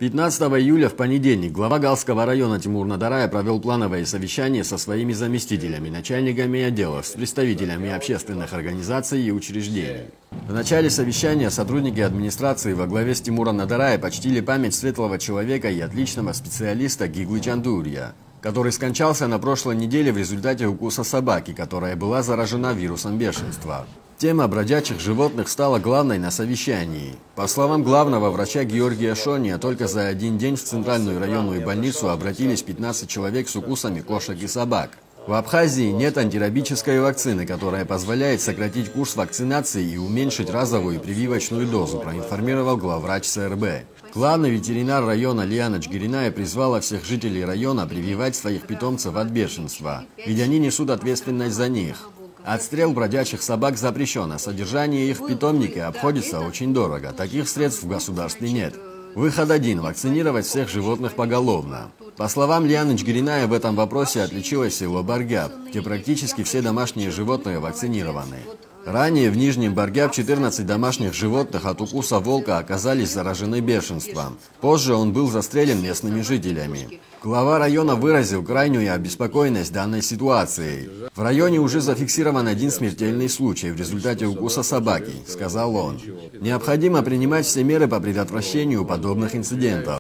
15 июля в понедельник глава Галского района Тимур Надарай провел плановое совещание со своими заместителями, начальниками отделов, с представителями общественных организаций и учреждений. В начале совещания сотрудники администрации во главе с Тимуром Надарай почтили память светлого человека и отличного специалиста Гиглы Чандурья, который скончался на прошлой неделе в результате укуса собаки, которая была заражена вирусом бешенства. Тема бродячих животных стала главной на совещании. По словам главного врача Георгия Шония, только за один день в Центральную районную больницу обратились 15 человек с укусами кошек и собак. В Абхазии нет антирабической вакцины, которая позволяет сократить курс вакцинации и уменьшить разовую прививочную дозу, проинформировал главврач СРБ. Главный ветеринар района Лиана Чгириная призвала всех жителей района прививать своих питомцев от бешенства, ведь они несут ответственность за них. Отстрел бродячих собак запрещен, а содержание их в питомнике обходится очень дорого. Таких средств в государстве нет. Выход один – вакцинировать всех животных поголовно. По словам Лианы Чгириная, в этом вопросе отличилось село Баргяб, где практически все домашние животные вакцинированы. Ранее в Нижнем Баргяб 14 домашних животных от укуса волка оказались заражены бешенством. Позже он был застрелен местными жителями. Глава района выразил крайнюю обеспокоенность данной ситуацией. В районе уже зафиксирован один смертельный случай в результате укуса собаки, сказал он. Необходимо принимать все меры по предотвращению подобных инцидентов.